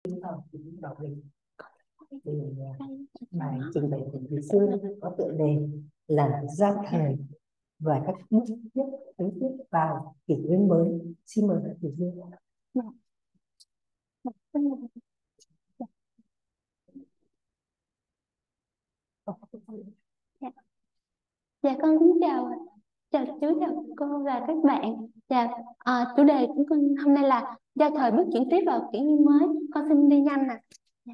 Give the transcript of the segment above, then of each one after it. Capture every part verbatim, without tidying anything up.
Ờ, đọc đi. Thì bài trình bày của Thủy Sư có tựa đề là giao thời và các bước tiếp ứng tiếp vào kỷ nguyên mới. Xin mời các Thủy Sư. Dạ, dạ con kính chào chào chú, chào cô và các bạn. Dạ, à, chủ đề của con hôm nay là giao thời bước chuyển tiếp vào kỷ nguyên mới. Con xin đi nhanh nè. Dạ.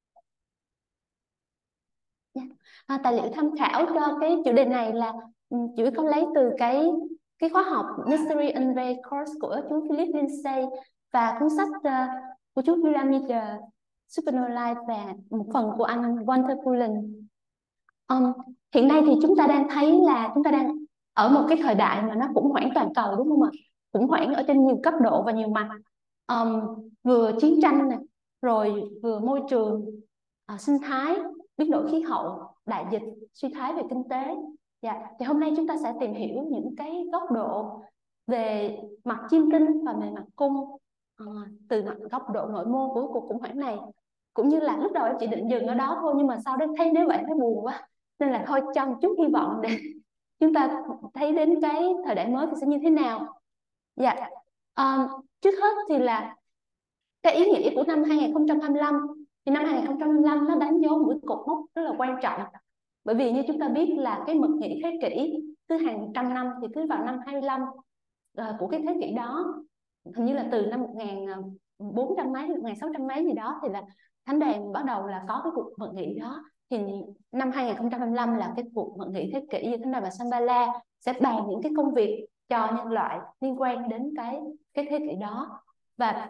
Dạ. À, tài liệu tham khảo cho cái chủ đề này là ừ, chủ yếu con lấy từ cái cái khóa học Mystery Unveiled course của chú Philip Lindsay và cuốn sách uh, của chú William Miller Supernova Life và một phần của anh Walter Pullen. Um, hiện nay thì chúng ta đang thấy là chúng ta đang ở một cái thời đại mà nó khủng hoảng toàn cầu, đúng không ạ? Khủng hoảng ở trên nhiều cấp độ và nhiều mặt. Um, vừa chiến tranh này, rồi vừa môi trường, uh, sinh thái, biến đổi khí hậu, đại dịch, suy thoái về kinh tế. Dạ, thì hôm nay chúng ta sẽ tìm hiểu những cái góc độ về mặt chiêm tinh và về mặt cung, uh, từ góc độ nội mô của cuộc khủng hoảng này. Cũng như là lúc đầu em chỉ định dừng ở đó thôi, nhưng mà sau đó thấy nếu vậy thấy buồn quá, nên là thôi cho một chút hy vọng để chúng ta thấy đến cái thời đại mới thì sẽ như thế nào. Dạ, à, trước hết thì là cái ý nghĩa của năm hai không hai lăm. Thì năm hai không hai lăm nó đánh dấu một cột mốc rất là quan trọng, bởi vì như chúng ta biết là cái mật nghị thế kỷ cứ hàng trăm năm thì cứ vào năm hai mươi lăm uh, của cái thế kỷ đó, hình như là từ năm một nghìn bốn trăm mấy, một nghìn sáu trăm mấy gì đó, thì là thánh đàn bắt đầu là có cái cuộc mật nghị đó. Thì năm hai không hai lăm là cái cuộc mật nghị thế kỷ giữa thánh đàn và Shambhala sẽ bàn những cái công việc cho nhân loại liên quan đến cái cái thế kỷ đó. Và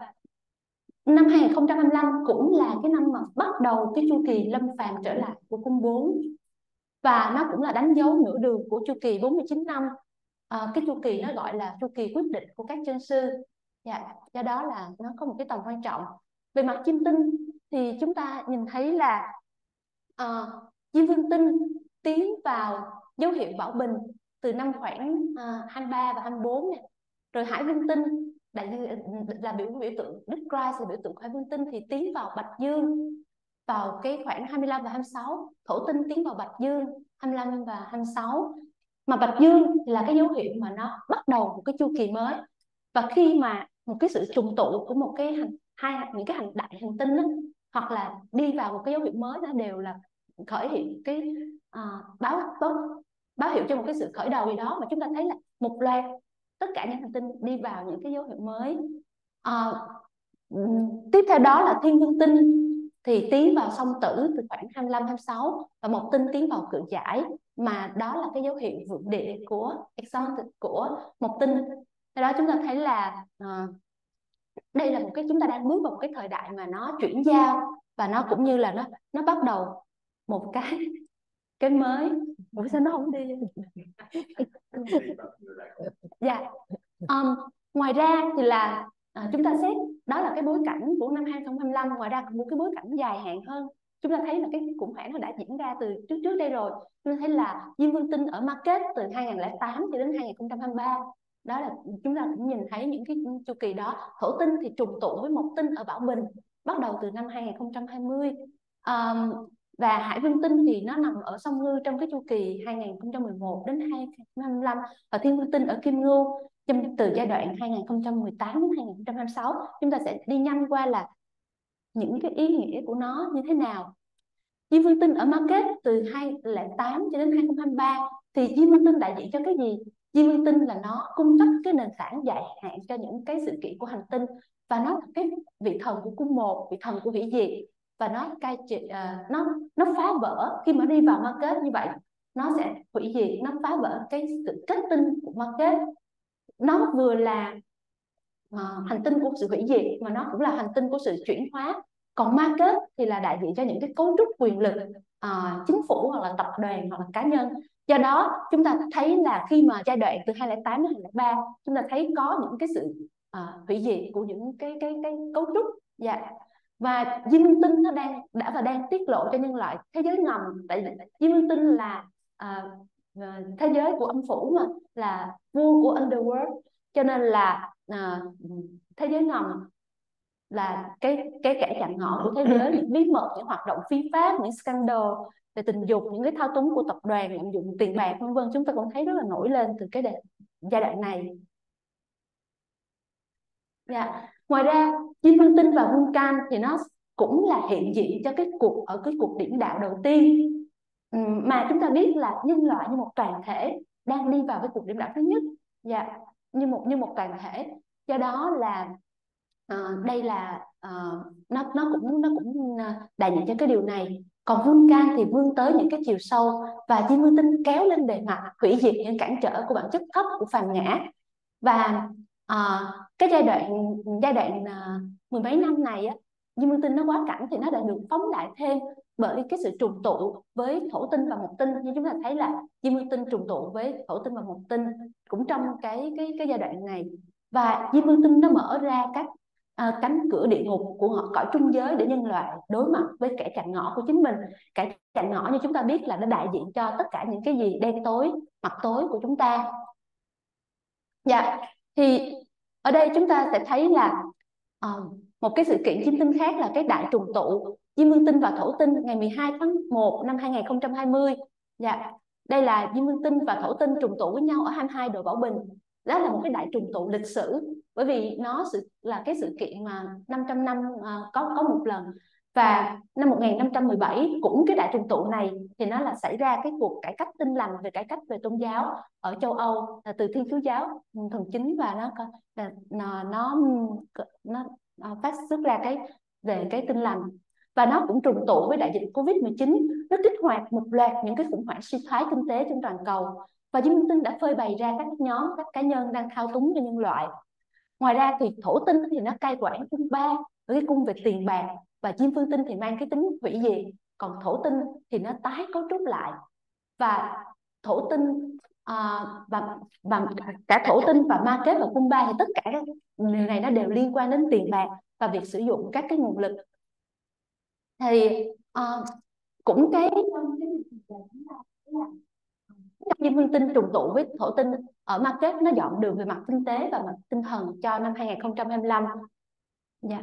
năm hai không hai lăm cũng là cái năm mà bắt đầu cái chu kỳ lâm phàm trở lại của cung bốn, và nó cũng là đánh dấu nửa đường của chu kỳ bốn mươi chín năm. À, cái chu kỳ nó gọi là chu kỳ quyết định của các chân sư. Dạ, do đó là nó có một cái tầm quan trọng. Về mặt chiêm tinh thì chúng ta nhìn thấy là uh, Diêm Vương Tinh tiến vào dấu hiệu bảo bình từ năm khoảng uh, hai mươi ba và hai mươi bốn này. Rồi Hải Vương Tinh đại là biểu biểu tượng Đức Christ, là biểu tượng của Hải Vương Tinh, thì tiến vào Bạch Dương vào cái khoảng hai mươi lăm và hai mươi sáu. Thổ Tinh tiến vào Bạch Dương hai mươi lăm và hai mươi sáu. Mà Bạch Dương là cái dấu hiệu mà nó bắt đầu một cái chu kỳ mới. Và khi mà một cái sự trùng tụ của một cái hành hai những cái hành đại hành tinh đó, hoặc là đi vào một cái dấu hiệu mới, nó đều là khởi hiện cái uh, báo, báo báo hiệu cho một cái sự khởi đầu gì đó. Mà chúng ta thấy là một loạt tất cả những hành tinh đi vào những cái dấu hiệu mới. Uh, tiếp theo đó là Thiên Vương Tinh thì tiến vào Song Tử từ khoảng hai mươi lăm hai mươi sáu, và Mộc Tinh tiến vào Cự Giải, mà đó là cái dấu hiệu vượng địa của exalted của Mộc Tinh. Từ đó chúng ta thấy là uh, đây là một cái chúng ta đang bước vào một cái thời đại mà nó chuyển giao, và nó cũng như là nó nó bắt đầu một cái cái mới. Ủa sao nó không đi? Dạ. Um, ngoài ra thì là à, chúng ta xét đó là cái bối cảnh của năm hai không hai lăm. Ngoài ra một cái bối cảnh dài hạn hơn, chúng ta thấy là cái khủng hoảng nó đã diễn ra từ trước trước đây rồi. Chúng ta thấy là Diêm Vương Tinh ở market từ hai không không tám cho đến hai không hai ba. Đó là chúng ta cũng nhìn thấy những cái chu kỳ đó. Thổ Tinh thì trùng tụ với Mộc Tinh ở Bảo Bình bắt đầu từ năm hai không hai không. Um, và Hải Vương Tinh thì nó nằm ở Song Ngư trong cái chu kỳ hai không một một đến hai không hai lăm, và Thiên Vương Tinh ở Kim Ngưu từ giai đoạn hai không một tám đến hai không hai sáu. Chúng ta sẽ đi nhanh qua là những cái ý nghĩa của nó như thế nào. Diêm Vương Tinh ở market từ hai không không tám cho đến hai không hai ba thì Diêm Vương Tinh đại diện cho cái gì? Diêm Vương Tinh là nó cung cấp cái nền tảng dài hạn cho những cái sự kiện của hành tinh, và nó là cái vị thần của cung một, vị thần của hủy diệt, và nó cai trị, uh, nó nó phá vỡ khi mà đi vào market như vậy. Nó sẽ hủy diệt, nó phá vỡ cái sự kết tinh của market. Nó vừa là uh, hành tinh của sự hủy diệt, mà nó cũng là hành tinh của sự chuyển hóa. Còn market thì là đại diện cho những cái cấu trúc quyền lực, uh, chính phủ hoặc là tập đoàn hoặc là cá nhân. Do đó chúng ta thấy là khi mà giai đoạn từ hai không không tám đến hai không không ba, chúng ta thấy có những cái sự uh, hủy diệt của những cái cái cái cấu trúc. Dạ. Và Diêm Vương Tinh nó đang đã và đang tiết lộ cho nhân loại thế giới ngầm. Tại Diêm Vương Tinh là uh, thế giới của âm phủ, mà là vua của underworld, cho nên là uh, thế giới ngầm là cái cái kẻ chặn ngõ của thế giới, những bí mật, những hoạt động phi pháp, những scandal về tình dục, những cái thao túng của tập đoàn, lạm dụng tiền bạc vân vân, chúng ta cũng thấy rất là nổi lên từ cái giai đoạn này. Dạ. Ngoài ra Diêm Vương Tinh và Vulcan thì nó cũng là hiện diện cho cái cuộc ở cái cuộc điểm đạo đầu tiên mà chúng ta biết là nhân loại như một toàn thể đang đi vào cái cuộc điểm đạo thứ nhất. Dạ. Như một như một toàn thể, do đó là uh, đây là uh, nó nó cũng nó cũng đại diện cho cái điều này. Còn Vulcan thì vươn tới những cái chiều sâu, và Diêm Vương Tinh kéo lên bề mặt, hủy diệt những cản trở của bản chất thấp của phàm ngã. Và uh, cái giai đoạn giai đoạn uh, mười mấy năm này á, Diêm Vương Tinh nó quá cảnh thì nó đã được phóng đại thêm bởi cái sự trùng tụ với thổ tinh và mộc tinh. Như chúng ta thấy là Diêm Vương Tinh trùng tụ với thổ tinh và mộc tinh cũng trong cái cái cái giai đoạn này. Và Diêm Vương Tinh nó mở ra các uh, cánh cửa địa ngục của họ, cõi trung giới, để nhân loại đối mặt với kẻ chặn ngõ của chính mình. Kẻ chặn ngõ như chúng ta biết là nó đại diện cho tất cả những cái gì đen tối, mặt tối của chúng ta. Dạ, thì ở đây chúng ta sẽ thấy là uh, một cái sự kiện chiêm tinh khác là cái đại trùng tụ Diêm Vương Tinh và Thổ Tinh ngày mười hai tháng một năm hai nghìn không trăm hai mươi. Dạ, đây là Diêm Vương Tinh và Thổ Tinh trùng tụ với nhau ở hai mươi hai độ Bảo Bình. Đó là một cái đại trùng tụ lịch sử, bởi vì nó sự, là cái sự kiện mà năm trăm năm uh, có có một lần. Và năm một nghìn năm trăm mười bảy cũng cái đại trùng tụ này thì nó là xảy ra cái cuộc cải cách tinh lành về cải cách về tôn giáo ở châu Âu, là từ Thiên Chúa giáo thuần chính, và nó nó nó, nó, nó phát xuất ra cái về cái tinh lành. Và nó cũng trùng tụ với đại dịch Covid mười chín, nó kích hoạt một loạt những cái khủng hoảng suy thoái kinh tế trên toàn cầu. Và Diêm Vương Tinh đã phơi bày ra các nhóm, các cá nhân đang thao túng cho nhân loại. Ngoài ra thì Thổ Tinh thì nó cai quản cung ba với cái cung về tiền bạc, và Diêm Vương Tinh thì mang cái tính hủy diệt, còn Thổ Tinh thì nó tái cấu trúc lại. Và Thổ Tinh à, và, và cả Thổ Tinh và ma kết và cung ba thì tất cả các điều này nó đều liên quan đến tiền bạc và việc sử dụng các cái nguồn lực. Thì uh, cũng cái Diêm Vương Tinh trùng tụ với Thổ Tinh ở ma kết nó dọn đường về mặt kinh tế và mặt tinh thần cho năm hai nghìn không trăm hai mươi lăm. Dạ.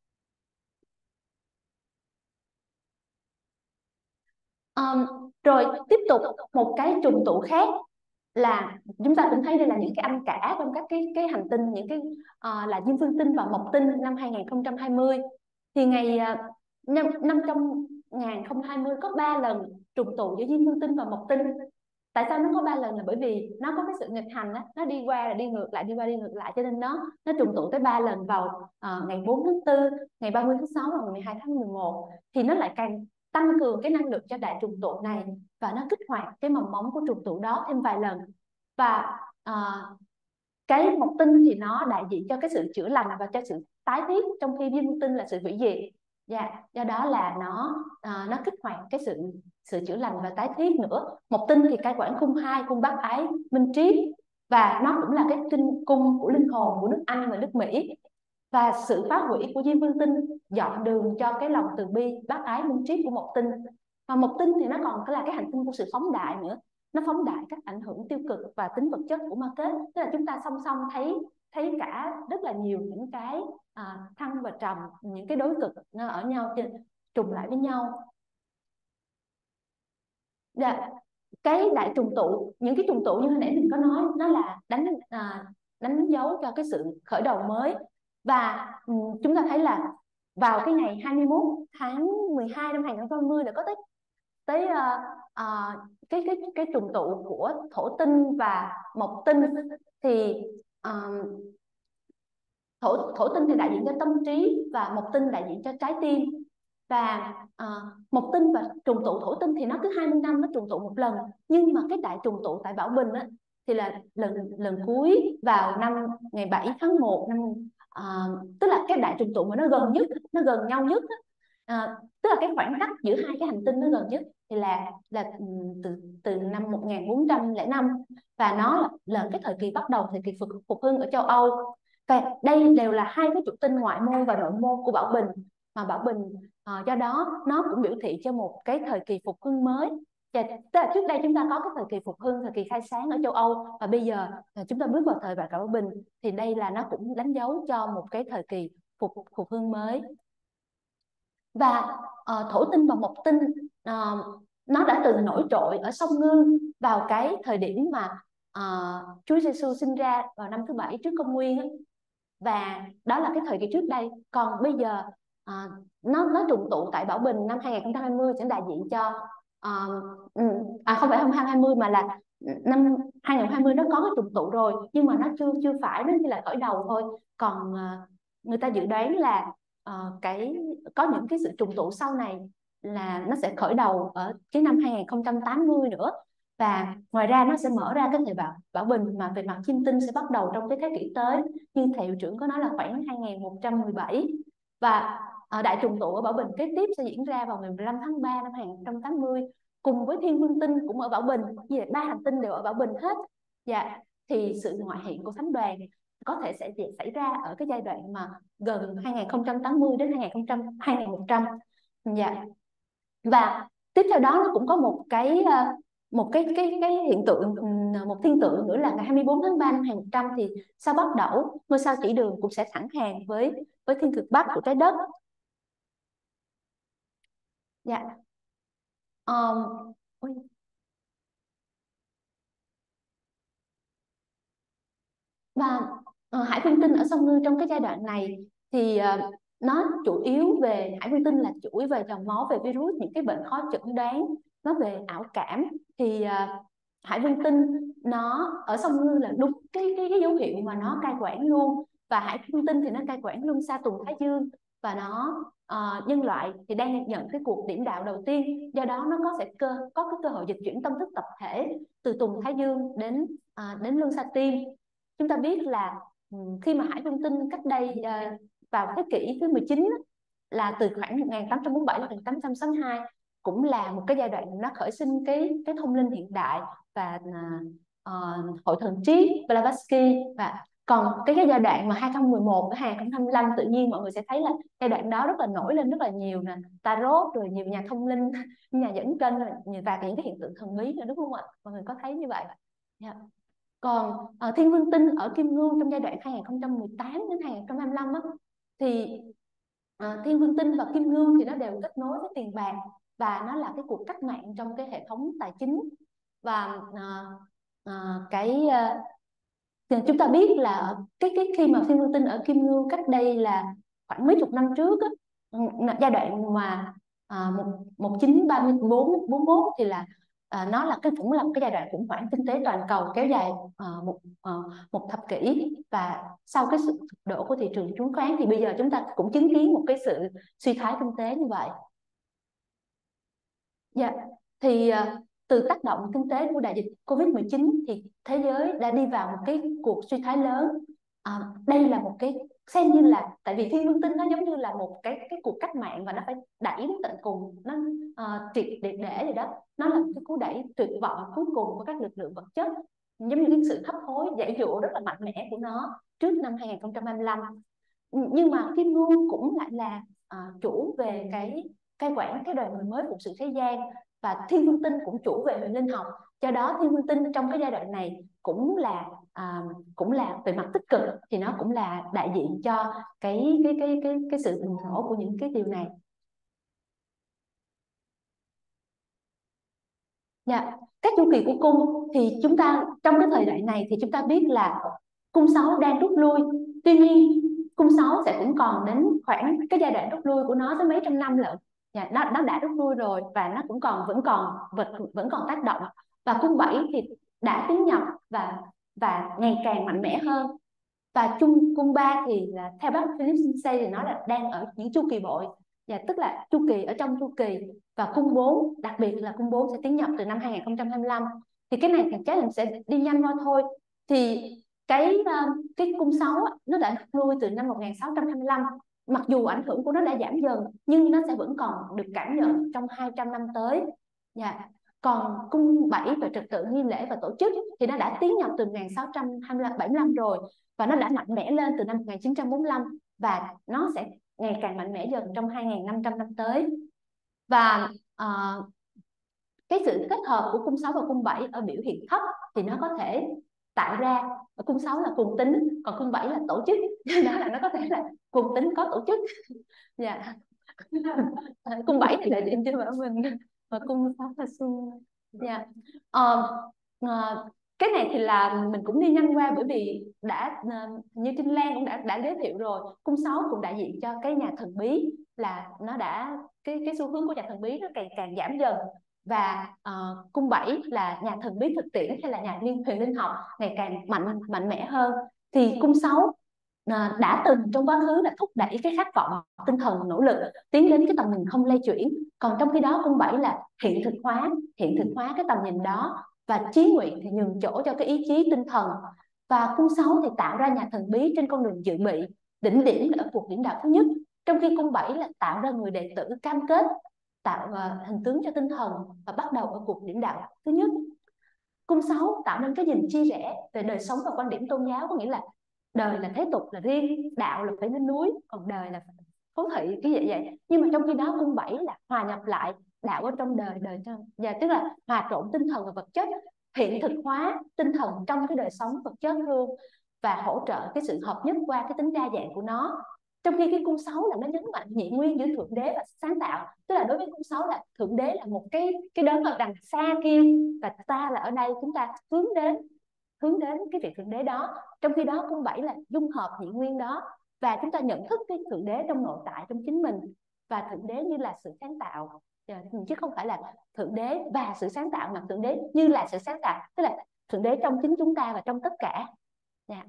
Um, rồi tiếp tục một cái trùng tụ khác là chúng ta cũng thấy đây là những cái anh cả trong các cái cái hành tinh, những cái uh, là Diêm Vương Tinh và Mộc Tinh năm hai nghìn không trăm hai mươi. Thì ngày uh, năm năm trong nghìn không trăm hai mươi có ba lần trùng tụ giữa Diêm Vương Tinh và Mộc Tinh. Tại sao nó có ba lần? Là bởi vì nó có cái sự nghịch hành đó, nó đi qua là đi ngược lại, đi qua đi ngược lại, cho nên nó nó trùng tụ tới ba lần vào uh, ngày bốn tháng tư, ngày ba mươi tháng sáu và ngày mười hai tháng mười một. Thì nó lại càng tăng cường cái năng lượng cho đại trùng tụ này, và nó kích hoạt cái mầm móng của trùng tụ đó thêm vài lần. Và uh, cái Mộc Tinh thì nó đại diện cho cái sự chữa lành và cho sự tái thiết, trong khi Diêm Vương Tinh là sự hủy diệt. Dạ, do đó là nó uh, nó kích hoạt cái sự sự chữa lành và tái thiết nữa. Mộc Tinh thì cai quản cung hai, cung bác ái, minh triết, và nó cũng là cái tinh cung của linh hồn của nước Anh và nước Mỹ. Và sự phá hủy của Diêm Vương Tinh dọn đường cho cái lòng từ bi, bác ái, minh triết của Mộc Tinh. Và Mộc Tinh thì nó còn là cái hành tinh của sự phóng đại nữa, nó phóng đại các ảnh hưởng tiêu cực và tính vật chất của ma kết. Tức là chúng ta song song thấy thấy cả rất là nhiều những cái à, thăng và trầm, những cái đối cực nó ở nhau, trùng lại với nhau. Dạ. Cái đại trùng tụ, những cái trùng tụ như hồi nãy mình có nói, nó là đánh à, đánh dấu cho cái sự khởi đầu mới. Và um, chúng ta thấy là vào cái ngày hai mươi mốt tháng mười hai năm hai nghìn không trăm hai mươi là có tới tới uh, uh, cái cái cái trùng tụ của Thổ Tinh và Mộc Tinh. Thì uh, thổ thổ tinh thì đại diện cho tâm trí và Mộc Tinh đại diện cho trái tim. Và uh, Mộc Tinh và trùng tụ Thổ Tinh thì nó cứ hai mươi năm nó trùng tụ một lần. Nhưng mà cái đại trùng tụ tại Bảo Bình á, thì là lần lần cuối vào năm ngày bảy tháng một năm uh, tức là cái đại trùng tụ mà nó gần nhất, nó gần nhau nhất á. Uh, tức là cái khoảng cách giữa hai cái hành tinh nó gần nhất thì là là từ từ năm một nghìn bốn trăm lẻ năm, và nó là, là cái thời kỳ bắt đầu thời kỳ phục phục hưng ở châu Âu. Và đây đều là hai cái trục tinh ngoại môn và nội môn của Bảo Bình, mà Bảo Bình uh, do đó nó cũng biểu thị cho một cái thời kỳ phục hưng mới. Và tức là trước đây chúng ta có cái thời kỳ phục hưng, thời kỳ khai sáng ở châu Âu, và bây giờ uh, chúng ta bước vào thời đại Bảo Bình, thì đây là nó cũng đánh dấu cho một cái thời kỳ phục phục hưng mới. Và uh, thổ tinh và mộc tinh uh, nó đã từng nổi trội ở sông Ngư vào cái thời điểm mà uh, Chúa Giêsu sinh ra vào năm thứ bảy trước công nguyên ấy. Và đó là cái thời kỳ trước đây. Còn bây giờ uh, nó nó trùng tụ tại Bảo Bình năm hai nghìn không trăm hai mươi sẽ đại diện cho uh, à không phải năm hai nghìn không trăm hai mươi mà là năm hai nghìn không trăm hai mươi nó có cái trùng tụ rồi, nhưng mà nó chưa chưa phải, nó chỉ là khởi đầu thôi. Còn uh, người ta dự đoán là uh, cái có những cái sự trùng tụ sau này là nó sẽ khởi đầu ở cái năm hai nghìn không trăm tám mươi nữa. Và ngoài ra nó sẽ mở ra cái thời Bảo, Bảo Bình mà về mặt chiêm tinh sẽ bắt đầu trong cái thế kỷ tới, như thầy hiệu trưởng có nói là khoảng hai nghìn một trăm mười bảy. Và uh, đại trùng tụ ở Bảo Bình kế tiếp sẽ diễn ra vào ngày mười lăm tháng ba năm hai nghìn không trăm tám mươi, cùng với Thiên Vương Tinh cũng ở Bảo Bình. Như vậy ba hành tinh đều ở Bảo Bình hết. Dạ, thì sự ngoại hiện của thánh đoàn có thể sẽ xảy ra ở cái giai đoạn mà gần hai nghìn không trăm tám mươi đến hai nghìn không trăm hai nghìn một trăm. Dạ. Và tiếp theo đó nó cũng có một cái một cái cái cái hiện tượng, một thiên tượng nữa là ngày hai mươi tư tháng ba năm hai nghìn một trăm thì sao Bắc Đẩu, ngôi sao chỉ đường cũng sẽ thẳng hàng với với thiên cực Bắc của trái đất. Dạ. Um, và uh, hải vương tinh ở sông Ngư trong cái giai đoạn này thì uh, nó chủ yếu về, hải vương tinh là chủ yếu về dòng máu, về virus, những cái bệnh khó chẩn đoán, nó về ảo cảm. Thì uh, hải vương tinh nó ở sông Ngư là đúng cái, cái cái dấu hiệu mà nó cai quản luôn. Và hải vương tinh thì nó cai quản luôn Saturn Thái Dương, và nó uh, nhân loại thì đang nhận cái cuộc điểm đạo đầu tiên, do đó nó có sẽ cơ có cái cơ hội dịch chuyển tâm thức tập thể từ Tùng Thái Dương đến uh, đến Luân Sa Tiên. Chúng ta biết là khi mà hải vương tinh cách đây uh, vào thế kỷ thứ mười chín là từ khoảng một nghìn tám trăm bốn mươi bảy đến một nghìn tám trăm sáu mươi hai, cũng là một cái giai đoạn nó khởi sinh cái cái thông linh hiện đại và uh, uh, hội thần triết Blavatsky. Và còn cái, cái giai đoạn mà hai nghìn không trăm mười một đến hai nghìn không trăm hai mươi lăm tự nhiên mọi người sẽ thấy là giai đoạn đó rất là nổi lên rất là nhiều nè, tarot rồi nhiều nhà thông linh, nhà dẫn kênh và những cái hiện tượng thần bí nữa, đúng không ạ? Mọi người có thấy như vậy? Yeah. Còn uh, thiên vương tinh ở Kim Ngưu trong giai đoạn hai nghìn không trăm mười tám đến hai nghìn không trăm hai mươi lăm á, thì uh, thiên vương tinh và Kim Ngưu thì nó đều kết nối với tiền bạc, và nó là cái cuộc cách mạng trong cái hệ thống tài chính. Và uh, uh, cái uh, chúng ta biết là cái cái khi mà thiên vương tinh ở Kim Ngưu cách đây là khoảng mấy chục năm trước á, giai đoạn mà uh, một một chín ba bốn bốn mươi mốt thì là À, nó là cái cũng là một cái giai đoạn khủng hoảng kinh tế toàn cầu kéo dài uh, một uh, một thập kỷ. Và sau cái sự sụp đổ của thị trường chứng khoán thì bây giờ chúng ta cũng chứng kiến một cái sự suy thoái kinh tế như vậy. Dạ, thì uh, từ tác động kinh tế của đại dịch Covid mười chín thì thế giới đã đi vào một cái cuộc suy thoái lớn. À, đây là một cái xem như là, tại vì thiên vương tinh nó giống như là một cái cái cuộc cách mạng và nó phải đẩy đến tận cùng, nó uh, triệt để để rồi đó, nó là một cái cú đẩy tuyệt vọng cuối cùng của các lực lượng vật chất, giống như cái sự hấp hối dãy dụa rất là mạnh mẽ của nó trước năm hai nghìn không trăm hai mươi lăm. Nhưng mà Kim Ngưu cũng lại là uh, chủ về cái cai quản cái đời người mới phụng sự thế gian, và thiên vương tinh cũng chủ về huyền linh học. Do đó thiên vương tinh trong cái giai đoạn này cũng là à, cũng là về mặt tích cực, thì nó cũng là đại diện cho cái cái cái cái cái sự bùng nổ của những cái điều này. Dạ, các chu kỳ của cung thì chúng ta trong cái thời đại này thì chúng ta biết là cung sáu đang rút lui. Tuy nhiên cung sáu sẽ cũng còn đến khoảng cái giai đoạn rút lui của nó tới mấy trăm năm lận. Dạ, nó nó đã rút lui rồi và nó cũng còn vẫn còn vật vẫn còn tác động. Và cung bảy thì đã tiến nhập và và ngày càng mạnh mẽ hơn. Và chung cung ba thì là theo bác Philip Lindsay thì nó là đang ở những chu kỳ bội. Dạ, tức là chu kỳ ở trong chu kỳ. Và cung bốn, đặc biệt là cung bốn sẽ tiến nhập từ năm hai nghìn không trăm hai mươi lăm. Thì cái này thì chắc là sẽ đi nhanh qua thôi. Thì cái cái cung sáu nó đã lui từ năm một nghìn sáu trăm hai mươi lăm. Mặc dù ảnh hưởng của nó đã giảm dần, nhưng nó sẽ vẫn còn được cảm nhận trong hai trăm năm tới. Dạ. Còn cung bảy về trật tự nghi lễ và tổ chức thì nó đã tiến nhập từ một nghìn sáu trăm bảy mươi lăm rồi, và nó đã mạnh mẽ lên từ năm một nghìn chín trăm bốn mươi lăm, và nó sẽ ngày càng mạnh mẽ dần trong hai nghìn năm trăm năm tới. Và uh, cái sự kết hợp của cung sáu và cung bảy ở biểu hiện thấp thì nó có thể tạo ra. Ở cung sáu là cùng tính, còn cung bảy là tổ chức, đó là nó có thể là cùng tính có tổ chức. Dạ. Cung bảy thì đại diện cho Bảo Bình, và cung sáu là Xuân. Dạ. Ờ, ờ, cái này thì là mình cũng đi nhanh qua, bởi vì đã uh, như Trinh Lan cũng đã đã giới thiệu rồi, cung sáu cũng đại diện cho cái nhà thần bí, là nó đã cái cái xu hướng của nhà thần bí nó càng càng giảm dần, và uh, cung bảy là nhà thần bí thực tiễn hay là nhà liên huyền linh học ngày càng mạnh mạnh mẽ hơn. Thì cung sáu À, đã từng trong quá khứ là thúc đẩy cái khát vọng tinh thần nỗ lực tiến đến cái tầm nhìn không lay chuyển, còn trong khi đó cung bảy là hiện thực hóa hiện thực hóa cái tầm nhìn đó, và chí nguyện thì nhường chỗ cho cái ý chí tinh thần. Và cung sáu thì tạo ra nhà thần bí trên con đường dự bị, đỉnh điểm ở cuộc điển đạo thứ nhất, trong khi cung bảy là tạo ra người đệ tử cam kết, tạo uh, hình tướng cho tinh thần và bắt đầu ở cuộc điển đạo thứ nhất. Cung sáu tạo nên cái nhìn chia rẽ về đời sống và quan điểm tôn giáo, có nghĩa là đời là thế tục là riêng, đạo là phải lên núi, còn đời là phố thị, cái vậy vậy. Nhưng mà trong khi đó cung bảy là hòa nhập lại đạo ở trong đời, đời trong, và tức là hòa trộn tinh thần và vật chất, hiện thực hóa tinh thần trong cái đời sống vật chất luôn, và hỗ trợ cái sự hợp nhất qua cái tính đa dạng của nó. Trong khi cái cung sáu là nó nhấn mạnh nhị nguyên giữa thượng đế và sáng tạo, tức là đối với cung sáu là thượng đế là một cái cái đấng ở đằng xa kia, và ta là ở đây, chúng ta hướng đến hướng đến cái vị thượng đế đó. Trong khi đó cung bảy là dung hợp nhị nguyên đó, và chúng ta nhận thức cái thượng đế trong nội tại trong chính mình, và thượng đế như là sự sáng tạo, chứ không phải là thượng đế và sự sáng tạo, mà thượng đế như là sự sáng tạo, tức là thượng đế trong chính chúng ta và trong tất cả. Yeah.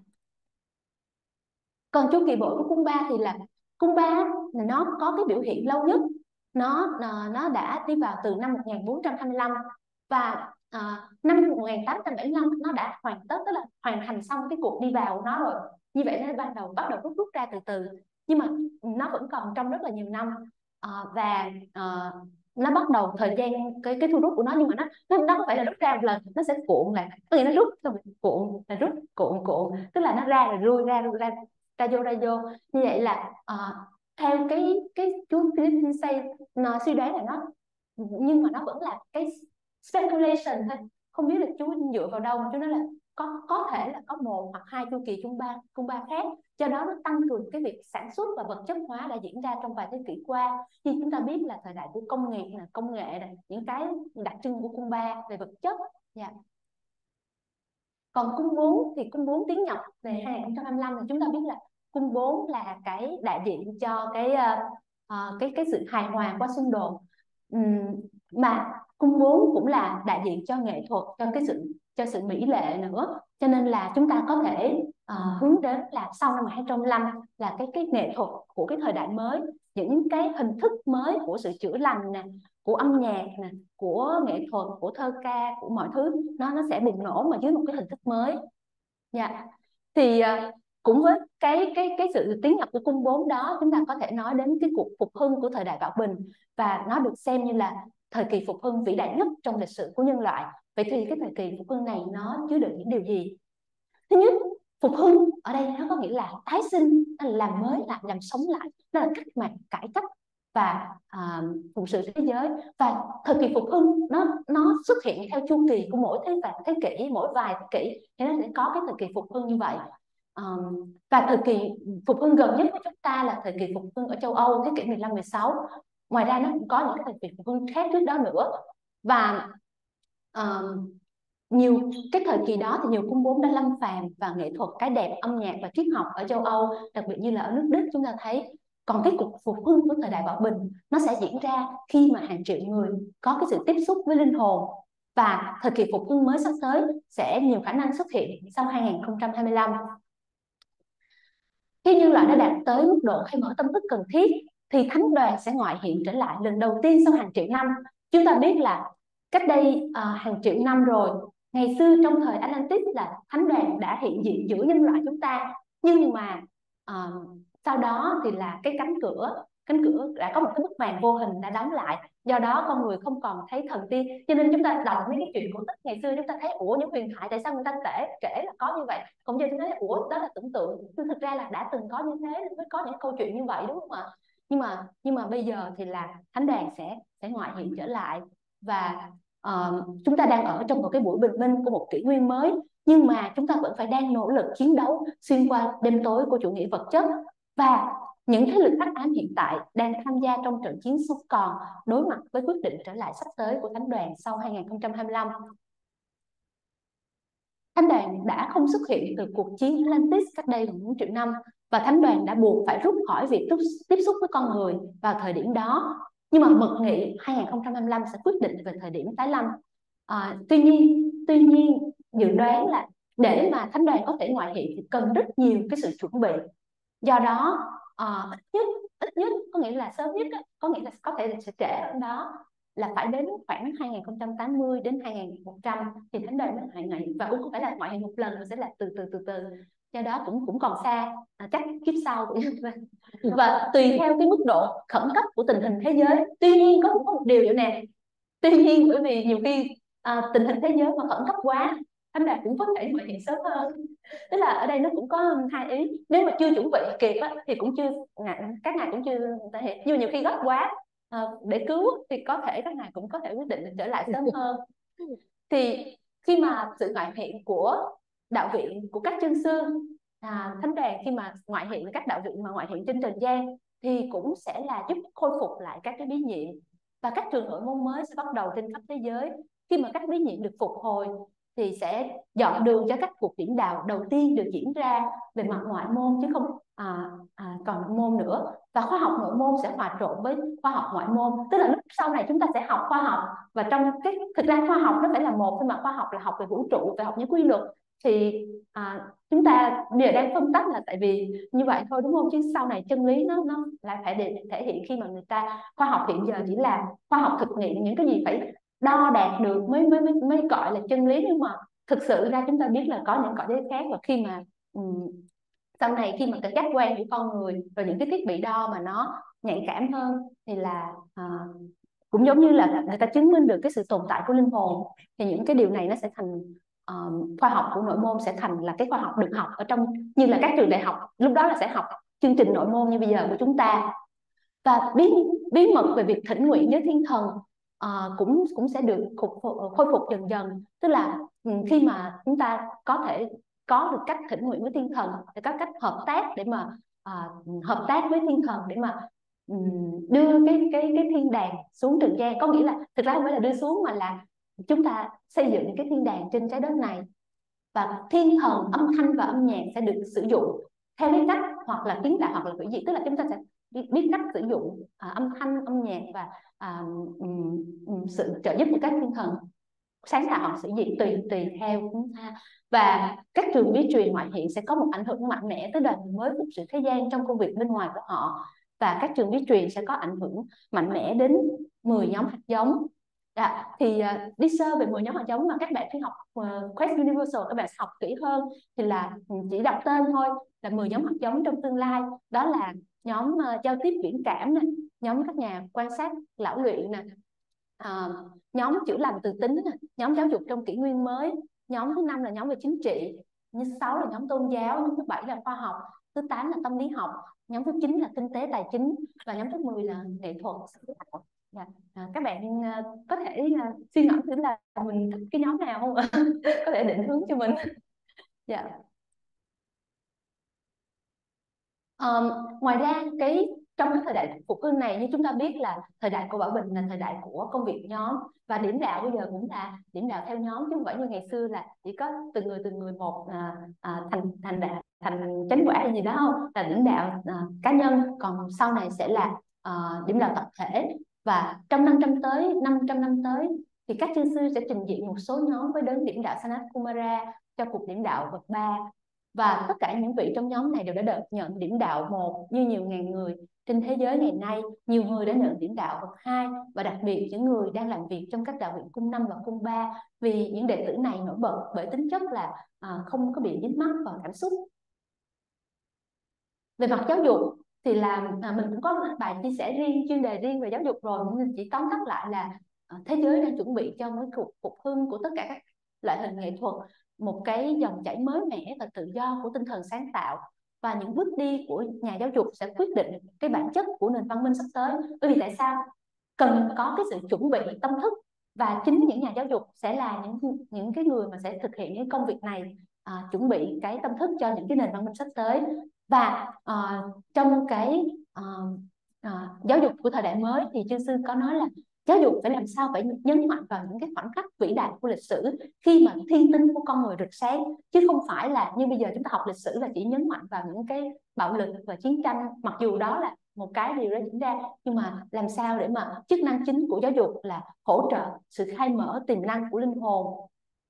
Còn chu kỳ bội của cung ba thì là cung ba là nó có cái biểu hiện lâu nhất, nó nó đã đi vào từ năm một nghìn bốn trăm hai mươi lăm, và à, năm một nghìn tám trăm bảy mươi lăm nó đã hoàn tất, tức là hoàn thành xong cái cuộc đi vào của nó rồi. Như vậy nó ban đầu bắt đầu rút rút ra từ từ, nhưng mà nó vẫn còn trong rất là nhiều năm, à, và à, nó bắt đầu thời gian cái cái thu rút của nó, nhưng mà nó nó nó không phải là rút ra một lần, nó sẽ cuộn lại, có nghĩa nó rút xong rồi cuộn là rút, cuộn cuộn, tức là nó ra rồi lui ra rồi ra ra vô ra vô. Như vậy là uh, theo cái cái chú Philip Lindsay nó suy đoán là nó, nhưng mà nó vẫn là cái speculation thôi, không biết là chú dựa vào đâu, chú nói là có có thể là có một hoặc hai chu kỳ cung ba cung ba khác, do đó nó tăng cường cái việc sản xuất và vật chất hóa đã diễn ra trong vài thế kỷ qua. Như chúng ta biết là thời đại của công nghiệp là công nghệ này, những cái đặc trưng của cung ba về vật chất. Yeah. Còn cung bốn thì cung bốn tiếng Nhật về hai nghìn không trăm hai mươi lăm thì chúng ta biết là cung bốn là cái đại diện cho cái uh, cái cái sự hài hòa qua xung đột, uhm, mà cung bốn cũng là đại diện cho nghệ thuật, cho cái sự cho sự mỹ lệ nữa, cho nên là chúng ta có thể uh, hướng đến là sau năm hai nghìn không trăm hai mươi lăm là cái cái nghệ thuật của cái thời đại mới, những cái hình thức mới của sự chữa lành nè, của âm nhạc nè, của nghệ thuật, của thơ ca, của mọi thứ nó nó sẽ bùng nổ mà dưới một cái hình thức mới. Dạ. Thì uh, cũng với cái cái cái sự tiến nhập của cung bốn đó, chúng ta có thể nói đến cái cuộc phục hưng của thời đại Bảo Bình, và nó được xem như là thời kỳ phục hưng vĩ đại nhất trong lịch sử của nhân loại. Vậy thì cái thời kỳ phục hưng này nó chứa đựng những điều gì? Thứ nhất, phục hưng ở đây nó có nghĩa là tái sinh, làm mới lại, làm sống lại, nó là cách mạng, cải cách và uh, phụng sự thế giới. Và thời kỳ phục hưng nó nó xuất hiện theo chu kỳ của mỗi thế vài thế kỷ, mỗi vài thế kỷ thì nó sẽ có cái thời kỳ phục hưng như vậy. Um, và thời kỳ phục hưng gần nhất của chúng ta là thời kỳ phục hưng ở châu Âu thế kỷ mười lăm mười sáu. Ngoài ra nó cũng có những cái thời kỳ phục hưng khác trước đó nữa, và um, nhiều cái thời kỳ đó thì nhiều cung bốn đã lâm phàm và nghệ thuật, cái đẹp, âm nhạc và triết học ở châu Âu, đặc biệt như là ở nước Đức chúng ta thấy. Còn cái cuộc phục hưng của thời đại Bảo Bình nó sẽ diễn ra khi mà hàng triệu người có cái sự tiếp xúc với linh hồn, và thời kỳ phục hưng mới sắp tới sẽ nhiều khả năng xuất hiện sau hai nghìn không trăm hai mươi lăm. Khi nhân loại đã đạt tới mức độ khai mở tâm thức cần thiết thì thánh đoàn sẽ ngoại hiện trở lại lần đầu tiên sau hàng triệu năm. Chúng ta biết là cách đây uh, hàng triệu năm rồi, ngày xưa trong thời Atlantis là thánh đoàn đã hiện diện giữa nhân loại chúng ta, nhưng mà uh, sau đó thì là cái cánh cửa cánh cửa đã có một cái bức màn vô hình đã đóng lại, do đó con người không còn thấy thần tiên. Cho nên chúng ta đọc mấy cái chuyện cổ tích ngày xưa, chúng ta thấy ủa những huyền thoại tại sao người ta kể kể là có như vậy, cũng như chúng ta thấy ủa đó là tưởng tượng, nhưng thực ra là đã từng có như thế mới có những câu chuyện như vậy, đúng không ạ? Nhưng mà nhưng mà bây giờ thì là thánh đoàn sẽ sẽ ngoại hiện trở lại, và uh, chúng ta đang ở trong một cái buổi bình minh của một kỷ nguyên mới, nhưng mà chúng ta vẫn phải đang nỗ lực chiến đấu xuyên qua đêm tối của chủ nghĩa vật chất. Và những thế lực hắc ám hiện tại đang tham gia trong trận chiến sống còn, đối mặt với quyết định trở lại sắp tới của Thánh đoàn sau hai nghìn không trăm hai mươi lăm. Thánh đoàn đã không xuất hiện từ cuộc chiến Atlantis cách đây gần bốn triệu năm, và Thánh đoàn đã buộc phải rút khỏi việc tiếp xúc với con người vào thời điểm đó. Nhưng mà Mật nghị hai nghìn không trăm hai mươi lăm sẽ quyết định về thời điểm tái lâm. À, tuy nhiên, tuy nhiên dự đoán là để mà Thánh đoàn có thể ngoại hiện thì cần rất nhiều cái sự chuẩn bị. Do đó, à, ít nhất, ít nhất có nghĩa là sớm nhất, có nghĩa là có thể là sẽ trễ hơn đó, là phải đến khoảng hai nghìn không trăm tám mươi đến hai nghìn một trăm thì Thánh đoàn mới ngoại nghị, và cũng không phải là ngoại hiện một lần mà sẽ là từ từ từ từ. Do đó cũng cũng còn xa, à, chắc kiếp sau. Và tùy theo cái mức độ khẩn cấp của tình hình thế giới. Tuy nhiên có một điều vậy nè, tuy nhiên bởi vì nhiều khi à, tình hình thế giới mà khẩn cấp quá, Thánh đoàn cũng có thể ngoại hiện sớm hơn. Tức là ở đây nó cũng có hai ý. Nếu mà chưa chuẩn bị kịp á, thì cũng chưa, các ngài cũng chưa thể hiện. Nhưng mà nhiều khi gấp quá à, để cứu thì có thể các ngài cũng có thể quyết định trở lại sớm hơn. Thì khi mà sự ngoại hiện của đạo viện của các chân sư, à, Thánh đoàn khi mà ngoại hiện các đạo viện mà ngoại hiện trên trần gian thì cũng sẽ là giúp khôi phục lại các cái bí nhiệm, và các trường nội môn mới sẽ bắt đầu trên khắp thế giới. Khi mà các bí nhiệm được phục hồi thì sẽ dọn đường cho các cuộc điển đạo đầu tiên được diễn ra về mặt ngoại môn, chứ không à, à, còn nội môn nữa. Và khoa học nội môn sẽ hòa trộn với khoa học ngoại môn, tức là lúc sau này chúng ta sẽ học khoa học, và trong cái thực ra khoa học nó phải là một, nhưng mà khoa học là học về vũ trụ, về học những quy luật. Thì à, chúng ta bây giờ đang phân tách là tại vì như vậy thôi, đúng không? Chứ sau này chân lý nó nó lại phải để thể hiện khi mà người ta khoa học hiện giờ chỉ là khoa học thực nghiệm, những cái gì phải đo đạt được mới mới mới, mới gọi là chân lý. Nhưng mà thực sự ra chúng ta biết là có những cõi giới khác, và khi mà um, sau này khi mà cái giác quan của con người rồi những cái thiết bị đo mà nó nhạy cảm hơn thì là à, cũng giống như là người ta chứng minh được cái sự tồn tại của linh hồn, thì những cái điều này nó sẽ thành uh, khoa học của nội môn sẽ thành là cái khoa học được học ở trong, như là các trường đại học lúc đó là sẽ học chương trình nội môn như bây giờ của chúng ta. Và bí bí mật về việc thỉnh nguyện với thiên thần uh, cũng cũng sẽ được khôi phục, khôi phục dần dần. Tức là khi mà chúng ta có thể có được cách thỉnh nguyện với thiên thần, để có cách hợp tác để mà uh, hợp tác với thiên thần để mà um, đưa cái cái cái thiên đàng xuống trần gian. Có nghĩa là thực ra không phải là đưa xuống, mà là chúng ta xây dựng cái thiên đàng trên trái đất này, và thiên thần âm thanh và âm nhạc sẽ được sử dụng theo cái cách hoặc là kiến tạo hoặc là hủy diệt. Tức là chúng ta sẽ biết cách sử dụng à, âm thanh, âm nhạc và à, um, um, sự trợ giúp của các thiên thần sáng tạo hoặc sử dụng tùy tùy theo chúng ta. Và các trường bí truyền ngoại hiện sẽ có một ảnh hưởng mạnh mẽ tới đời người mới phụng sự thế gian trong công việc bên ngoài của họ, và các trường bí truyền sẽ có ảnh hưởng mạnh mẽ đến mười nhóm hạt giống. Dạ, thì uh, đi sơ về mười nhóm hạt giống mà các bạn khi học uh, Quest Universal, các bạn học kỹ hơn thì là chỉ đọc tên thôi, là mười nhóm hạt giống trong tương lai. Đó là nhóm uh, giao tiếp viễn cảm này, nhóm các nhà quan sát lão luyện nè, uh, nhóm chữa lành từ tính nè, nhóm giáo dục trong kỷ nguyên mới, nhóm thứ năm là nhóm về chính trị, như sáu là nhóm tôn giáo, nhóm thứ bảy là khoa học, thứ tám là tâm lý học, nhóm thứ chín là kinh tế tài chính, và nhóm thứ mười là nghệ thuật. Dạ. À, các bạn uh, có thể uh, suy ngẫm thử là mình thích cái nhóm nào không? Có thể định hướng cho mình. Dạ. Um, ngoài ra cái trong cái thời đại phục hưng này, như chúng ta biết là thời đại của Bảo Bình là thời đại của công việc nhóm, và điểm đạo bây giờ cũng là điểm đạo theo nhóm, chứ không phải như ngày xưa là chỉ có từng người từng người một à, à, thành thành đạo, thành chánh quả hay gì đó, không là điểm đạo à, cá nhân. Còn sau này sẽ là à, điểm đạo tập thể. Và trong năm trăm tới năm trăm năm tới thì các chư sư sẽ trình diện một số nhóm với đấng điểm đạo Sanat Kumara cho cuộc điểm đạo bậc ba. Và tất cả những vị trong nhóm này đều đã được nhận điểm đạo một, như nhiều ngàn người trên thế giới ngày nay. Nhiều người đã nhận điểm đạo bậc hai, và đặc biệt những người đang làm việc trong các đạo viện cung năm và cung ba, vì những đệ tử này nổi bật bởi tính chất là à, không có bị dính mắc vào cảm xúc. Về mặt giáo dục thì là à, mình cũng có một bài chia sẻ riêng, chuyên đề riêng về giáo dục rồi, mình chỉ tóm tắt lại là à, thế giới đang chuẩn bị cho một cuộc phục hưng của tất cả các loại hình nghệ thuật, một cái dòng chảy mới mẻ và tự do của tinh thần sáng tạo, và những bước đi của nhà giáo dục sẽ quyết định cái bản chất của nền văn minh sắp tới. Bởi vì tại sao cần có cái sự chuẩn bị tâm thức và chính những nhà giáo dục sẽ là những những cái người mà sẽ thực hiện những công việc này, à, chuẩn bị cái tâm thức cho những cái nền văn minh sắp tới. Và à, trong cái à, à, giáo dục của thời đại mới thì Chương Sư có nói là giáo dục phải làm sao phải nhấn mạnh vào những cái khoảnh khắc vĩ đại của lịch sử khi mà thiên tính của con người rực sáng, chứ không phải là như bây giờ chúng ta học lịch sử là chỉ nhấn mạnh vào những cái bạo lực và chiến tranh, mặc dù đó là một cái điều đó diễn ra, nhưng mà làm sao để mà chức năng chính của giáo dục là hỗ trợ sự khai mở tiềm năng của linh hồn.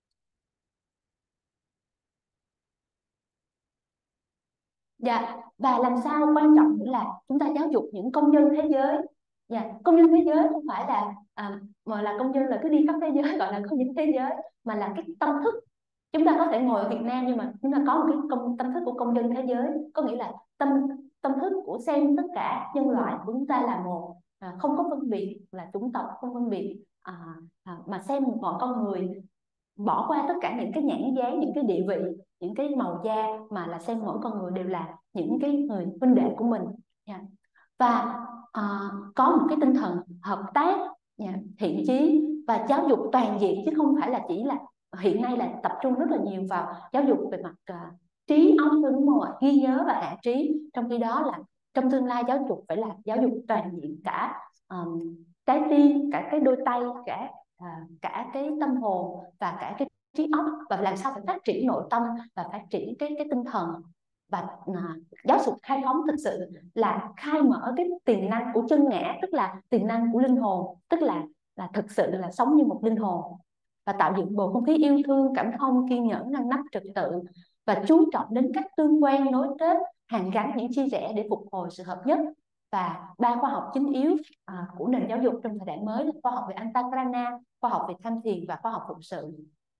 Dạ, và làm sao quan trọng nữa là chúng ta giáo dục những công dân thế giới. Dạ, công dân thế giới không phải là à, mà là công dân là cứ đi khắp thế giới gọi là công dân thế giới, mà là cái tâm thức. Chúng ta có thể ngồi ở Việt Nam nhưng mà chúng ta có một cái công, tâm thức của công dân thế giới, có nghĩa là tâm tâm thức của xem tất cả nhân loại của chúng ta là một, à, không có phân biệt là chủng tộc, không phân biệt à, à, mà xem mọi con người, bỏ qua tất cả những cái nhãn dán, những cái địa vị, những cái màu da, mà là xem mỗi con người đều là những cái người huynh đệ của mình. Yeah. Và à, có một cái tinh thần hợp tác, yeah, thiện chí và giáo dục toàn diện, chứ không phải là chỉ là hiện nay là tập trung rất là nhiều vào giáo dục về mặt uh, trí óc thôi, đúng không ạ? Ghi nhớ và hạ trí, trong khi đó là trong tương lai giáo dục phải là giáo dục toàn diện, cả um, trái tim, cả cái đôi tay, cả À, cả cái tâm hồn và cả cái trí óc, và làm sao phải phát triển nội tâm và phát triển cái cái tinh thần. Và à, giáo dục khai phóng thực sự là khai mở cái tiềm năng của chân ngã, tức là tiềm năng của linh hồn, tức là là thực sự là sống như một linh hồn, và tạo dựng bầu không khí yêu thương, cảm thông, kiên nhẫn, ngăn nắp, trật tự, và chú trọng đến các tương quan nối kết, hàn gắn những chia rẽ để phục hồi sự hợp nhất. Và ba khoa học chính yếu à, của nền giáo dục trong thời đại mới là khoa học về Antakarana, khoa học về tham thiền và khoa học phụng sự.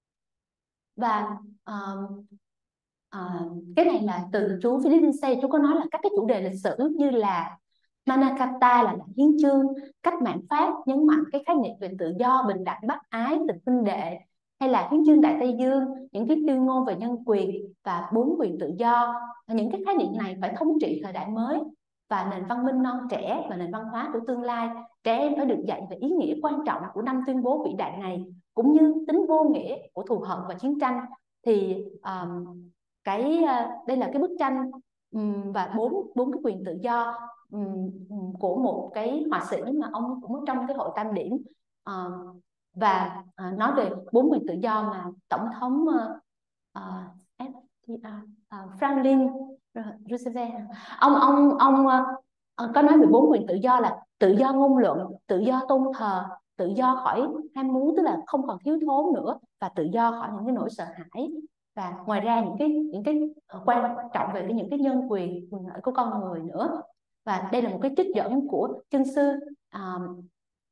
Và uh, uh, cái này là từ chú Philip Lindsay. Chú có nói là các cái chủ đề lịch sử như là Manakata là đại hiến chương, cách mạng Pháp nhấn mạnh cái khái niệm về tự do, bình đẳng, bác ái, tình huynh đệ, hay là hiến chương Đại Tây Dương, những cái tuyên ngôn về nhân quyền và bốn quyền tự do. Những cái khái niệm này phải thống trị thời đại mới và nền văn minh non trẻ và nền văn hóa của tương lai. Trẻ em phải được dạy về ý nghĩa quan trọng của năm tuyên bố vĩ đại này, cũng như tính vô nghĩa của thù hận và chiến tranh. Thì um, cái uh, đây là cái bức tranh um, và bốn bốn cái quyền tự do um, của một cái họa sĩ mà ông cũng trong cái hội Tam Điểm, uh, và uh, nói về bốn quyền tự do mà tổng thống uh, uh, uh, Franklin Roosevelt ông ông ông uh, có nói về bốn quyền tự do là tự do ngôn luận, tự do tôn thờ, tự do khỏi ham muốn, tức là không còn thiếu thốn nữa, và tự do khỏi những cái nỗi sợ hãi. Và ngoài ra những cái những cái quan trọng về cái những cái nhân quyền quyền lợi của con người nữa. Và đây là một cái trích dẫn của chân sư. Um,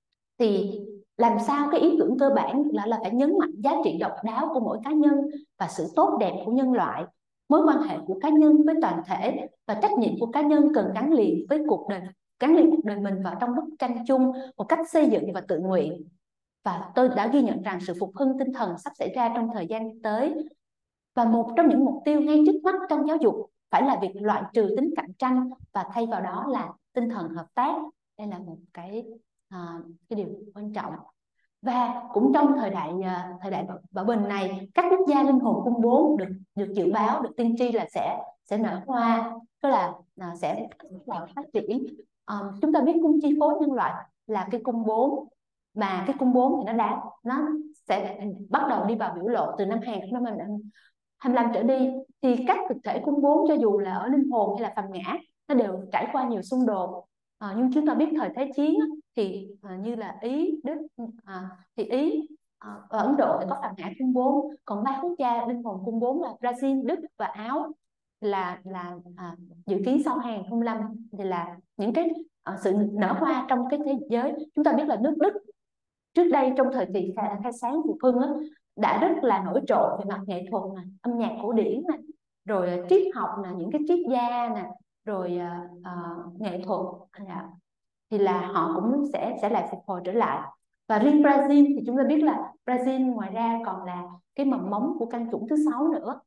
thì làm sao cái ý tưởng cơ bản là là phải nhấn mạnh giá trị độc đáo của mỗi cá nhân và sự tốt đẹp của nhân loại, mối quan hệ của cá nhân với toàn thể, và trách nhiệm của cá nhân cần gắn liền với cuộc đời gắn liền cuộc đời mình vào trong bức tranh chung một cách xây dựng và tự nguyện. Và tôi đã ghi nhận rằng sự phục hưng tinh thần sắp xảy ra trong thời gian tới, và một trong những mục tiêu ngay trước mắt trong giáo dục phải là việc loại trừ tính cạnh tranh và thay vào đó là tinh thần hợp tác. Đây là một cái à, cái điều quan trọng. Và cũng trong thời đại à, thời đại Bảo Bình này, các quốc gia linh hồn cung bốn được được dự báo, được tiên tri là sẽ sẽ nở hoa, tức là à, sẽ là phát triển. À, chúng ta biết cung chi phối nhân loại là cái cung bốn, mà cái cung bốn thì nó đã nó sẽ bắt đầu đi vào biểu lộ từ năm hai nghìn không trăm hai mươi lăm trở đi. Thì các thực thể cung bốn, cho dù là ở linh hồn hay là phàm ngã, nó đều trải qua nhiều xung đột. À, nhưng chúng ta biết thời Thế chiến thì à, như là Ý, Đức, à, thì Ý à, ở Ấn Độ thì có phàm ngã cung bốn, còn ba quốc gia linh hồn cung bốn là Brazil, Đức và Áo là là à, dự kiến sau hai nghìn không trăm hai mươi lăm thì là những cái à, sự nở hoa trong cái thế giới. Chúng ta biết là nước Đức trước đây trong thời kỳ khai sáng phục hưng á, đã rất là nổi trội về mặt nghệ thuật này, âm nhạc cổ điển này, rồi triết học nè, những cái triết gia nè, rồi uh, nghệ thuật nè, thì là họ cũng sẽ sẽ lại phục hồi trở lại. Và riêng Brazil thì chúng ta biết là Brazil ngoài ra còn là cái mầm mống của căn chủng thứ sáu nữa.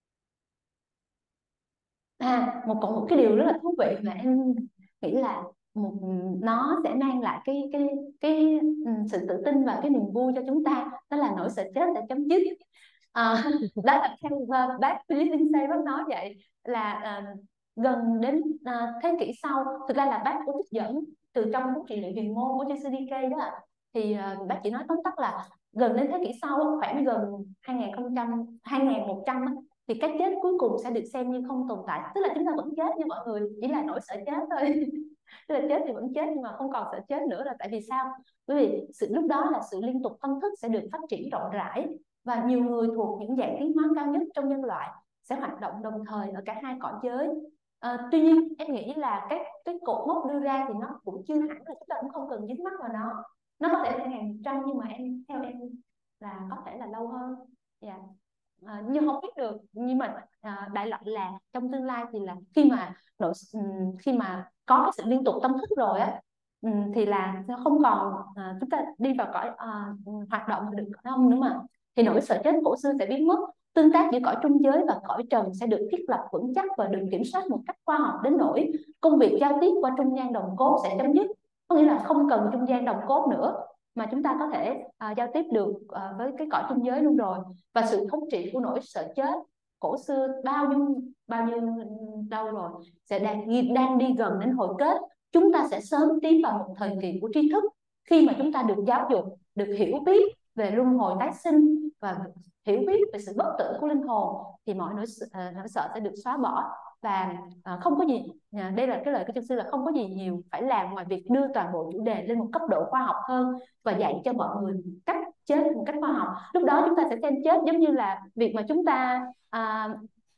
À, một còn một cái điều rất là thú vị mà em nghĩ là một nó sẽ mang lại cái cái cái sự tự tin và cái niềm vui cho chúng ta, đó là nỗi sợ chết đã chấm dứt. À, đó là theo uh, bác Philip Lindsay bác nói vậy, là uh, gần đến uh, thế kỷ sau, thực ra là bác có trích dẫn từ trong thuốc trị liệu huyền môn của J C D K đó ạ. Thì uh, bác chỉ nói tóm tắt là gần đến thế kỷ sau, khoảng gần hai nghìn không trăm hai nghìn một trăm thì cái chết cuối cùng sẽ được xem như không tồn tại, tức là chúng ta vẫn chết như mọi người, chỉ là nỗi sợ chết thôi. Tức là chết thì vẫn chết nhưng mà không còn sợ chết nữa, là tại vì sao? Bởi vì sự lúc đó là sự liên tục tâm thức sẽ được phát triển rộng rãi, và nhiều người thuộc những dạng tiến hóa cao nhất trong nhân loại sẽ hoạt động đồng thời ở cả hai cõi giới. À, tuy nhiên em nghĩ là cái cái cột mốc đưa ra thì nó cũng chưa hẳn là chúng ta cũng không cần dính mắc vào nó. Nó có thể là hàng trăm, nhưng mà em theo em là có thể là lâu hơn. Dạ. À, nhưng không biết được, nhưng mà à, đại loại là trong tương lai thì là khi mà nội khi mà có cái sự liên tục tâm thức rồi á, thì là không còn à, chúng ta đi vào cõi à, hoạt động được cõi âm nữa mà, thì nỗi sợ chết cổ xưa sẽ biến mất. Tương tác giữa cõi trung giới và cõi trần sẽ được thiết lập vững chắc và được kiểm soát một cách khoa học đến nỗi công việc giao tiếp qua trung gian đồng cốt sẽ chấm dứt. Có nghĩa là không cần trung gian đồng cốt nữa, mà chúng ta có thể à, giao tiếp được à, với cái cõi trung giới luôn rồi. Và sự thống trị của nỗi sợ chết cổ xưa bao nhiêu bao nhiêu lâu rồi sẽ đang đang đi gần đến hồi kết. Chúng ta sẽ sớm tiến vào một thời kỳ của tri thức, khi mà chúng ta được giáo dục, được hiểu biết về luân hồi tái sinh và hiểu biết về sự bất tử của linh hồn, thì mọi nỗi, uh, nỗi sợ sẽ được xóa bỏ. Và uh, không có gì, uh, đây là cái lời của chân sư, là không có gì nhiều phải làm ngoài việc đưa toàn bộ chủ đề lên một cấp độ khoa học hơn và dạy cho mọi người cách chết một cách khoa học. Lúc đó chúng ta sẽ xem chết giống như là việc mà chúng ta uh,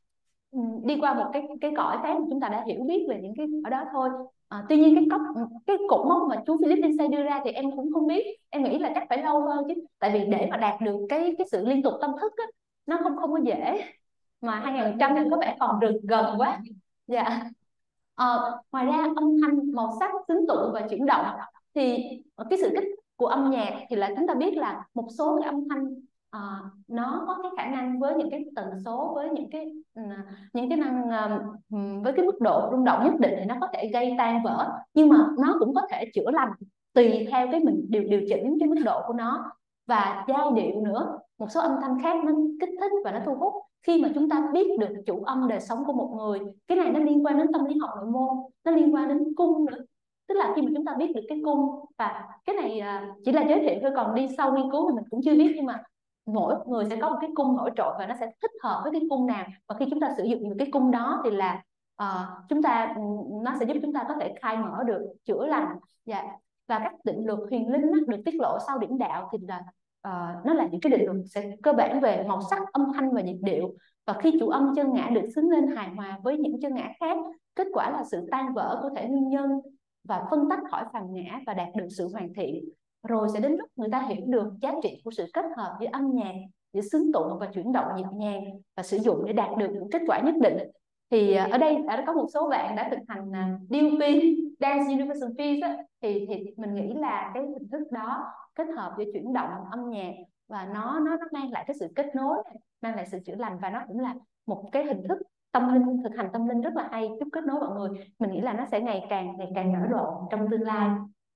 đi qua một cái cái cõi khác mà chúng ta đã hiểu biết về những cái ở đó thôi. À, tuy nhiên cái cốc cái cột mốc mà chú Philip Lindsay đưa ra thì em cũng không biết, em nghĩ là chắc phải lâu hơn chứ, tại vì để mà đạt được cái cái sự liên tục tâm thức á, nó không không có dễ, mà hai nghìn trăm thì có vẻ còn gần gần quá. Dạ. À, ngoài ra âm thanh, màu sắc, xứng tụ và chuyển động, thì cái sự kích của âm nhạc thì là chúng ta biết là một số cái âm thanh à, nó có cái khả năng với những cái tần số, với những cái những cái năng với cái mức độ rung động nhất định thì nó có thể gây tan vỡ, nhưng mà nó cũng có thể chữa lành tùy theo cái mình điều điều chỉnh cái mức độ của nó. Và giai điệu nữa, một số âm thanh khác nó kích thích và nó thu hút. Khi mà chúng ta biết được chủ âm đời sống của một người, cái này nó liên quan đến tâm lý học nội môn, nó liên quan đến cung nữa. Tức là khi mà chúng ta biết được cái cung, và cái này chỉ là giới thiệu thôi, còn đi sâu nghiên cứu thì mình cũng chưa biết, nhưng mà mỗi người sẽ có một cái cung nổi trội và nó sẽ thích hợp với cái cung nào, và khi chúng ta sử dụng được cái cung đó thì là uh, chúng ta nó sẽ giúp chúng ta có thể khai mở được, chữa lành. Dạ. Và các định luật huyền linh được tiết lộ sau điểm đạo thì là uh, nó là những cái định luật sẽ cơ bản về màu sắc, âm thanh và nhịp điệu. Và khi chủ âm chân ngã được xứng lên hài hòa với những chân ngã khác, kết quả là sự tan vỡ của thể nguyên nhân và phân tách khỏi phàm ngã và đạt được sự hoàn thiện. Rồi sẽ đến lúc người ta hiểu được giá trị của sự kết hợp giữa âm nhạc, giữa xứng tụng và chuyển động nhịp nhàng, và sử dụng để đạt được những kết quả nhất định. Thì ở đây đã có một số bạn đã thực hành đê u pê, Dance Universal Piece, thì thì mình nghĩ là cái hình thức đó kết hợp giữa chuyển động âm nhạc và nó nó nó mang lại cái sự kết nối, mang lại sự chữa lành, và nó cũng là một cái hình thức tâm linh, thực hành tâm linh rất là hay, giúp kết nối mọi người. Mình nghĩ là nó sẽ ngày càng ngày càng nở rộ trong tương lai,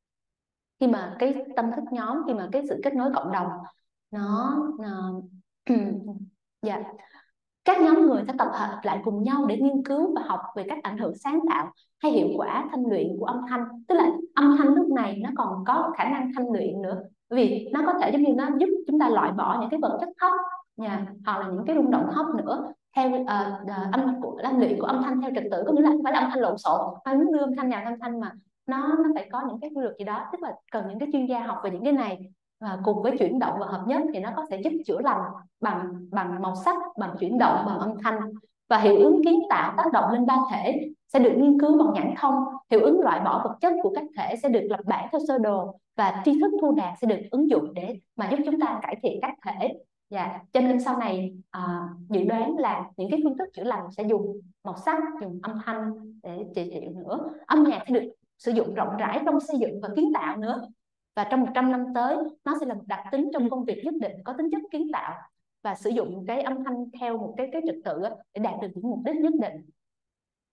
khi mà cái tâm thức nhóm, khi mà cái sự kết nối cộng đồng nó uh, dạ. Các nhóm người sẽ tập hợp lại cùng nhau để nghiên cứu và học về cách ảnh hưởng sáng tạo hay hiệu quả thanh luyện của âm thanh. Tức là âm thanh lúc này nó còn có khả năng thanh luyện nữa, bởi vì nó có thể giống như nó giúp chúng ta loại bỏ những cái vật chất thấp nha, hoặc là những cái rung động thấp nữa, theo uh, uh, âm của thanh luyện của âm thanh theo trật tự, có nghĩa là không phải là âm thanh lộn xộn, hay muốn đưa âm thanh vào âm thanh mà nó nó phải có những cái quy luật gì đó, tức là cần những cái chuyên gia học về những cái này. Và cùng với chuyển động và hợp nhất thì nó có thể giúp chữa lành bằng bằng màu sắc, bằng chuyển động, bằng âm thanh. Và hiệu ứng kiến tạo tác động lên ba thể sẽ được nghiên cứu bằng nhãn thông. Hiệu ứng loại bỏ vật chất của các thể sẽ được lập bản theo sơ đồ, và tri thức thu đạt sẽ được ứng dụng để mà giúp chúng ta cải thiện các thể. Dạ. Cho nên sau này à, dự đoán là những cái phương thức chữa lành sẽ dùng màu sắc, dùng âm thanh để trị liệu nữa. Âm nhạc sẽ được sử dụng rộng rãi trong xây dựng và kiến tạo nữa. Và trong một trăm năm tới, nó sẽ là một đặc tính trong công việc nhất định có tính chất kiến tạo, và sử dụng cái âm thanh theo một cái cái trật tự để đạt được những mục đích nhất định.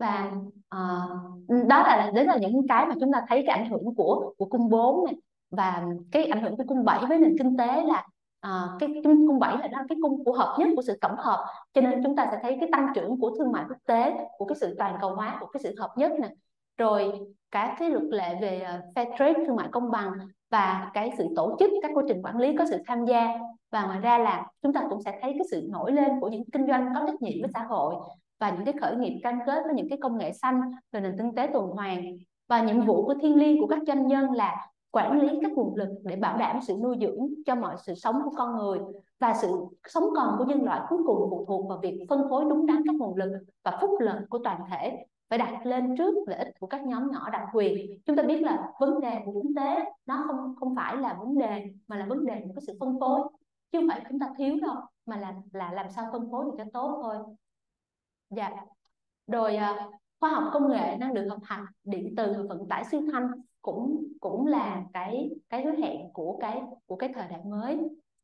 Và uh, đó là đấy là những cái mà chúng ta thấy cái ảnh hưởng của của cung bốn này, và cái ảnh hưởng của cung bảy với nền kinh tế là uh, cái cung bảy là nó cái cung của hợp nhất, của sự tổng hợp, cho nên chúng ta sẽ thấy cái tăng trưởng của thương mại quốc tế, của cái sự toàn cầu hóa, của cái sự hợp nhất này, rồi cả cái luật lệ về uh, fair trade, thương mại công bằng, và cái sự tổ chức các quy trình quản lý có sự tham gia. Và ngoài ra là chúng ta cũng sẽ thấy cái sự nổi lên của những kinh doanh có trách nhiệm với xã hội, và những cái khởi nghiệp cam kết với những cái công nghệ xanh về nền kinh tế tuần hoàn. Và nhiệm vụ của thiêng liêng của các doanh nhân là quản lý các nguồn lực để bảo đảm sự nuôi dưỡng cho mọi sự sống của con người, và sự sống còn của nhân loại cuối cùng phụ thuộc vào việc phân phối đúng đắn các nguồn lực và phúc lợi của toàn thể, phải đặt lên trước lợi ích của các nhóm nhỏ đặc quyền. Chúng ta biết là vấn đề của kinh tế nó không không phải là vấn đề, mà là vấn đề của cái sự phân phối, chứ không phải chúng ta thiếu đâu, mà là là làm sao phân phối được cho tốt thôi. Dạ. Rồi uh, khoa học công nghệ, năng lượng hợp thành, điện từ, vận tải siêu thanh cũng cũng là cái cái hứa hẹn của cái của cái thời đại mới.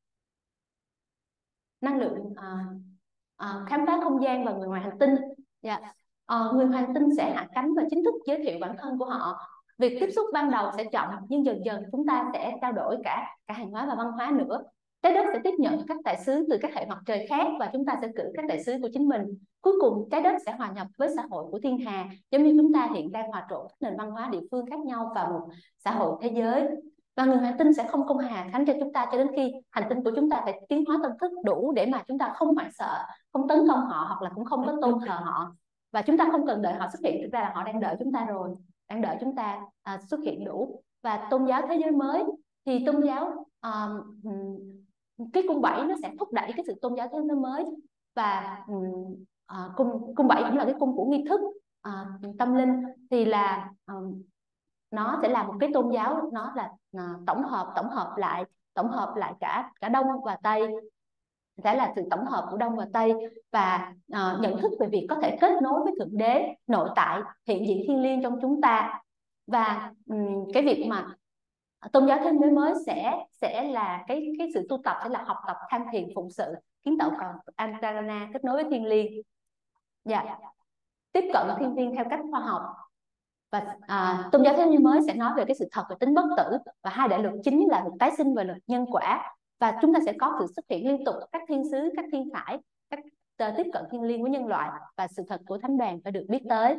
Năng lượng uh, uh, khám phá không gian và người ngoài hành tinh. Dạ. Uh, người ngoài hành tinh sẽ hạ cánh và chính thức giới thiệu bản thân của họ. Việc tiếp xúc ban đầu sẽ chậm, nhưng dần dần chúng ta sẽ trao đổi cả cả hàng hóa và văn hóa nữa. Trái đất sẽ tiếp nhận các đại sứ từ các hệ mặt trời khác, và chúng ta sẽ cử các đại sứ của chính mình. Cuối cùng trái đất sẽ hòa nhập với xã hội của thiên hà, giống như chúng ta hiện đang hòa trộn các nền văn hóa địa phương khác nhau vào một xã hội thế giới. Và người hành tinh sẽ không công hạ cánh cho chúng ta cho đến khi hành tinh của chúng ta phải tiến hóa tâm thức đủ để mà chúng ta không hoảng sợ, không tấn công họ, hoặc là cũng không có tôn thờ họ. Và chúng ta không cần đợi họ xuất hiện, thực ra là họ đang đợi chúng ta rồi, đang đợi chúng ta à, xuất hiện đủ. Và tôn giáo thế giới mới thì tôn giáo uh, cái cung bảy nó sẽ thúc đẩy cái sự tôn giáo thế giới mới. Và uh, cung cung bảy cũng là cái cung của nghi thức, uh, tâm linh, thì là uh, nó sẽ là một cái tôn giáo, nó là uh, tổng hợp tổng hợp lại tổng hợp lại cả cả Đông và Tây, sẽ là sự tổng hợp của Đông và Tây, và uh, nhận thức về việc có thể kết nối với Thượng Đế nội tại hiện diện thiêng liêng trong chúng ta. Và um, cái việc mà tôn giáo thế giới mới sẽ sẽ là cái cái sự tu tập, sẽ là học tập, tham thiền, phụng sự, kiến tạo còn Antarana, kết nối với thiên liêng. Dạ. Tiếp cận thiên liêng theo cách khoa học. Và à, tôn giáo thế giới mới sẽ nói về cái sự thật về tính bất tử, và hai đại luật chính là luật tái sinh và luật nhân quả. Và chúng ta sẽ có sự xuất hiện liên tục các thiên sứ, các thiên khải, các uh, tiếp cận thiên liêng với nhân loại, và sự thật của thánh đoàn phải được biết tới.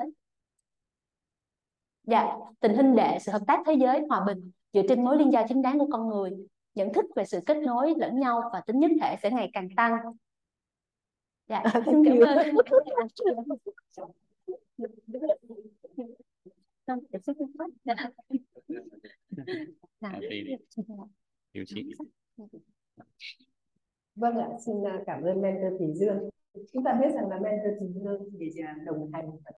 Dạ. Tình huynh đệ, sự hợp tác thế giới hòa bình dựa trên mối liên giao chính đáng của con người, nhận thức về sự kết nối lẫn nhau và tính nhất thể sẽ ngày càng tăng. Dạ. Xin cảm ơn. Vâng ạ, xin cảm ơn mentor Thùy Dương. Chúng ta biết rằng là mentor Thùy Dương thì đồng hành